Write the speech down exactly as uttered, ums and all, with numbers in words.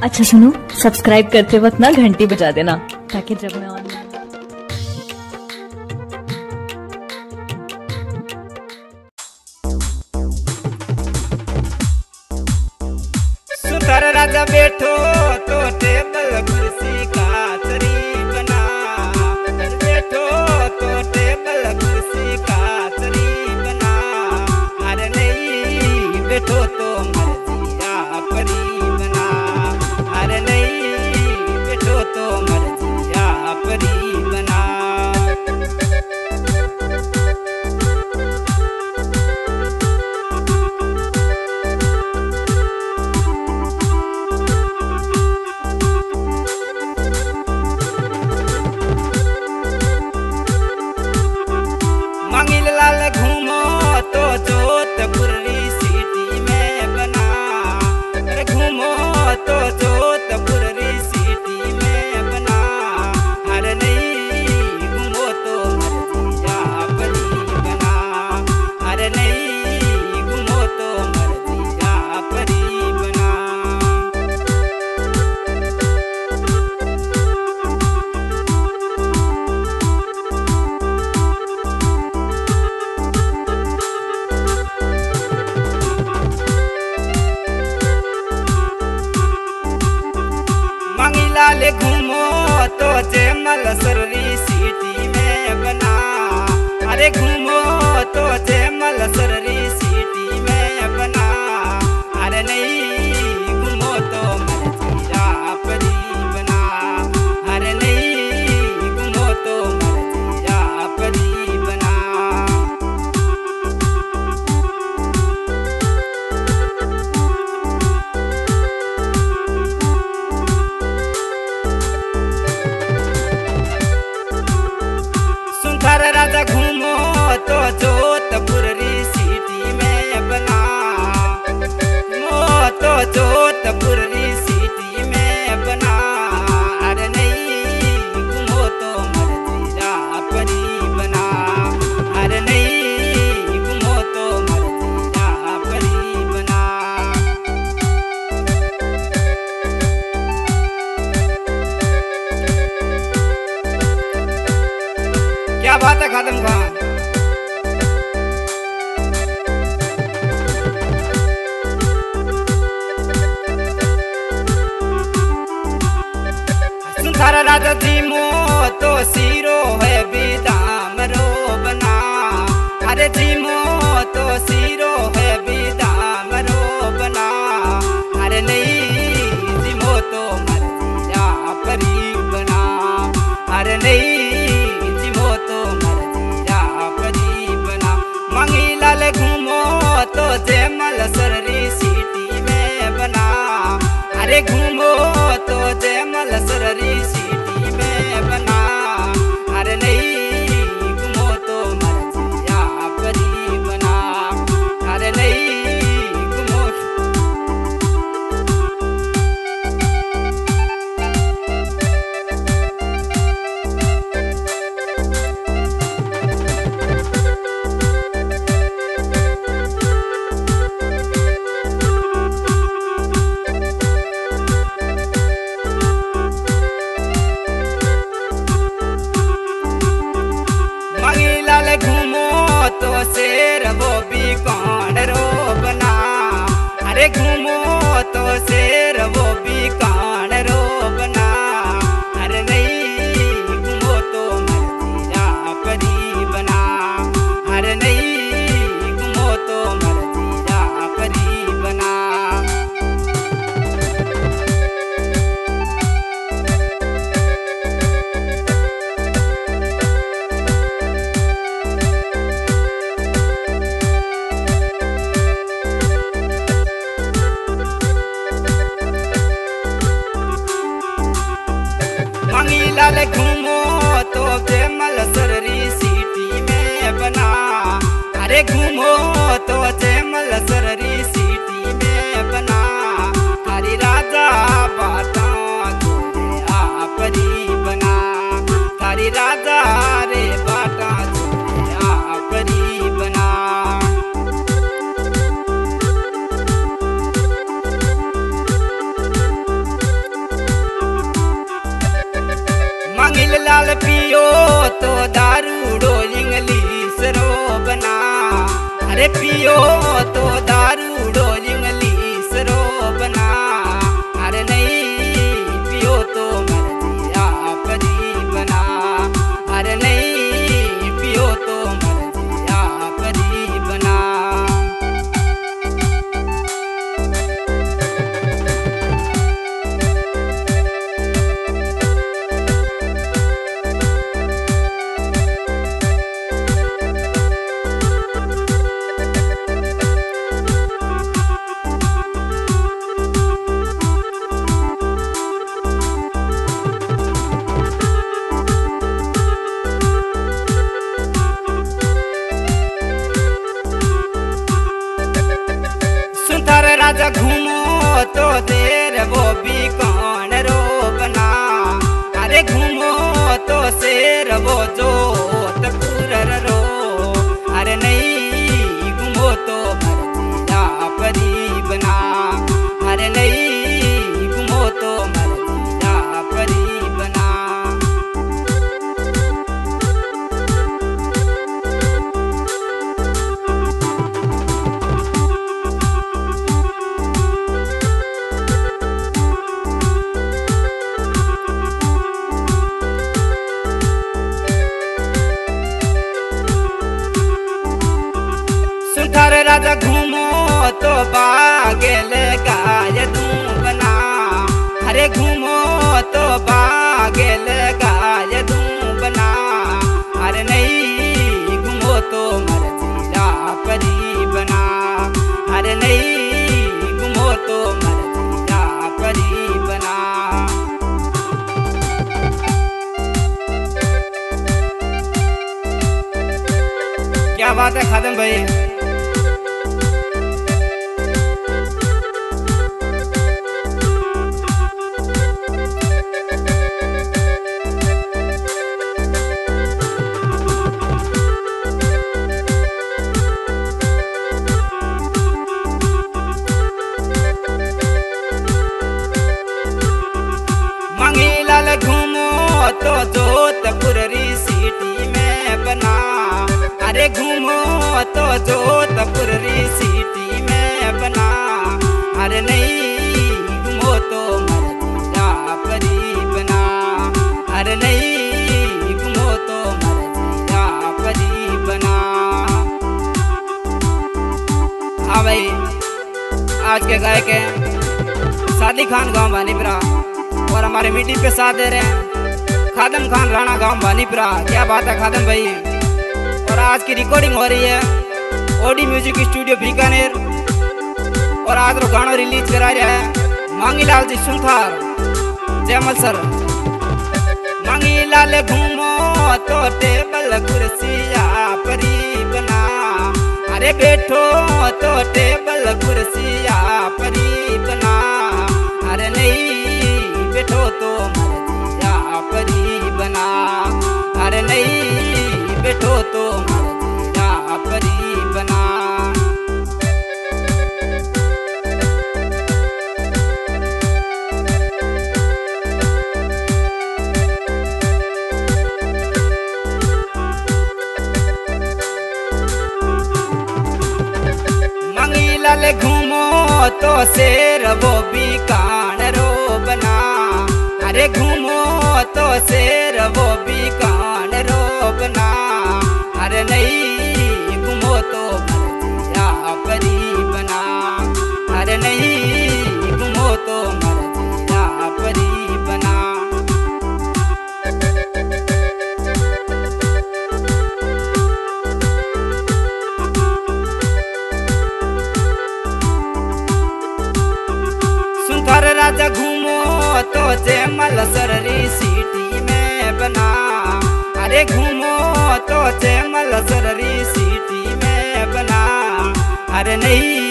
अच्छा सुनो, सब्सक्राइब करते वक्त ना घंटी बजा देना ताकि जब मैं ऑन सुथर राजा बैठो तो टेबल कुर्सी का तरी बना, बैठो तो टेबल कुर्सी का तरी बना। अरे नहीं बैठो तो मर्जिया परी बना, अरे नहीं बैठो तो मर्जिया परी बना। मंगिल लाल घूमो तो जोधपुरी सिटी में बना, अरे घूमो तो जोधपुरी सिटी में बना। अरे नहीं घूमो तो मर्जिया परी बना, अरे नहीं घूमो तो मर्जिया परी बना। लाल घूमो तो जयमल सररी सिटी में बना, अरे घूमो तो जयमल सररी सिटी में बना। अरे नहीं घूमो तो मर्जिया परी बना, अरे नहीं घूमो तो मर्जिया परी बना। सुथर राजा घूमो तो जोधपुरी सिटी में बना, घूमो तो जोधपुरी सिटी में बना। अरे नहीं घूमो तो मर्जिया परी बना, अरे नहीं घूमो तो मर्जिया परी बना। क्या बात है खादम खान। सुथर राजा जीमो तो सीरो है विदाम रो बना, अरे जीमो तो सीरो है विदाम रो बना। अरे नहीं जीमो तो मर्जिया परी बना, अरे नहीं जीमो तो मर्जिया परी बना। मंगीलाल घूमो तो जयमल सररी सिटी में बना, अरे घूमो तो जयमल सररी सिटी में बना। अरे नहीं घूमो तो मर्जिया परी बना, अरे नहीं घूमो। मंगीलाल घूमो तो शेर वो भी कौन रो बना, अरे घूमो तो शेर वो भी कौन रो बना। अरे नहीं घूमो तो मर्जिया परी बना, अरे नहीं घूमो तो मर्जिया परी बना। मंगीलाल घूमो तो जयमल सररी सिटी में बना, अरे घूमो तो जयमल सररी सिटी में बना। हरी राजा बाता जोड़े आ परी बना, हरी राजा रे बाटा जोड़े आ परी बना। मांगिल लाल पियो तो दारूडो इंग्लिश रो बना। अरे पियो तो दारूडो इंग्लिश रो बना। अरे नहीं पियो तो मर्जिया परी बना। अरे नहीं पियो तो मर्जिया परी बना। सुनथर राजा घूमो तो देर वो भी कौन रो बना। अरे घूमो तो शेर वो जो तपुर रो। अरे नहीं घूमो तो मर्जिया परी बना। अरे नहीं घूमो तो मर्जिया परी बना। सुनथर राजा घूमो तो बागेल गाय दूं बना। अरे घूमो तो बागेल गाय दूं बना। अरे नहीं घूमो तो मर्जिया परी बना। अरे नहीं घूमो तो मर्जिया परी बना। क्या बात है खादम भाई। मांगीलाल घूमो तो जोधपुर सिटी में बना। अरे घूमो तो जोधपुर सिटी में बना। अरे नहीं घूमो तो मर्जिया परी बना। अरे नहीं घूमो तो मर्जिया परी बना। हाँ भाई, आज के गायक हैं सादी खान गांव भानीपुरा और हमारे मीटिंग पे साथ दे रहे हैं खादम खान राणा गांव भानीपुरा। क्या बात है खादम भाई। और आज की रिकॉर्डिंग हो रही है ओडी म्यूजिक स्टूडियो बीकानेर। और आज रो गाना रिलीज करा रहा है मांगीलाल जी सुनथर जयमल सर। मांगीलाल घूमो तो टेबल कुर्सिया परी बना। अरे बैठो तो टेबल कुर्सिया परी बना। अरे नहीं बैठो तो मर्जिया परी बना। अरे नहीं बैठो तो मर्जिया परी बना। मांगीलाल घूमो तो शेर वो भी कान रो बना। अरे घूमो तो शेर वो भी कान रो बना। अरे नहीं घूमो तो मर्जिया परी बना। अरे नहीं घूमो तो मर्जिया परी बना। सुनथर राजा घूमो तो जयमल सर सिटी में बना। अरे घूमो तो जयमल सर सिटी में बना। अरे नहीं